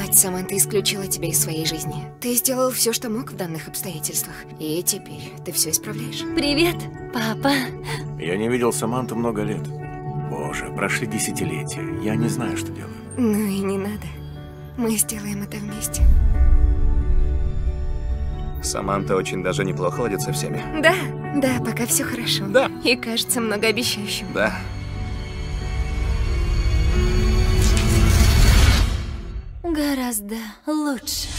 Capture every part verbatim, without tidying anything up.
Мать Саманты исключила тебя из своей жизни. Ты сделал все, что мог в данных обстоятельствах. И теперь ты все исправляешь. Привет, папа. Я не видел Саманту много лет. Боже, прошли десятилетия. Я не знаю, что делаю. Ну и не надо. Мы сделаем это вместе. Саманта очень даже неплохо ладит со всеми. Да, да, пока все хорошо. Да. И кажется многообещающим. Да. Гораздо лучше.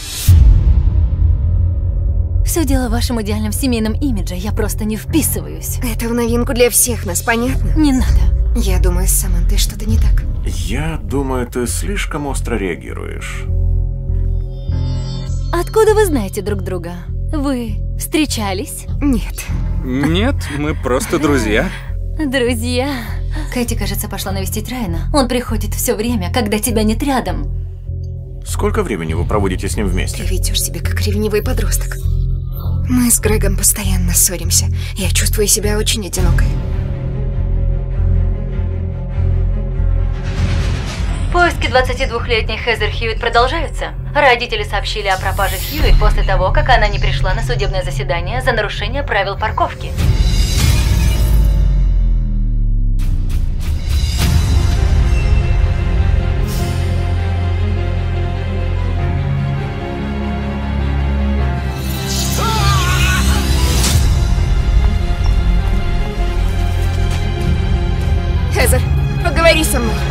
Все дело в вашем идеальном семейном имидже. Я просто не вписываюсь. Это в новинку для всех нас, понятно? Не надо. Я думаю, с Самантой что-то не так. Я думаю, ты слишком остро реагируешь. Откуда вы знаете друг друга? Вы встречались? Нет. Нет, мы просто друзья. Друзья. Кэти, кажется, пошла навестить Райана. Он приходит все время, когда тебя нет рядом. Сколько времени вы проводите с ним Ты вместе? ведешь себя как ревнивый подросток. Мы с Грегом постоянно ссоримся. Я чувствую себя очень одинокой. Поиски двадцатидвухлетней Хезер Хьюитт продолжаются. Родители сообщили о пропаже Хьюитт после того, как она не пришла на судебное заседание за нарушение правил парковки. Хезер, поговори со мной.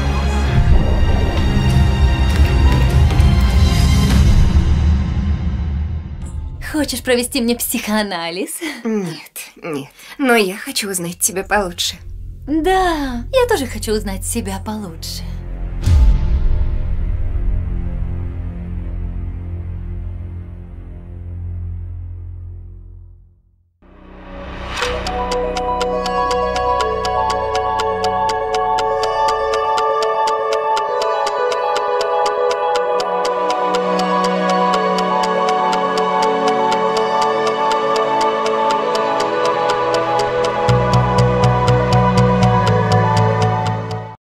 Хочешь провести мне психоанализ? Нет, нет. Но я хочу узнать тебя получше. Да, я тоже хочу узнать себя получше.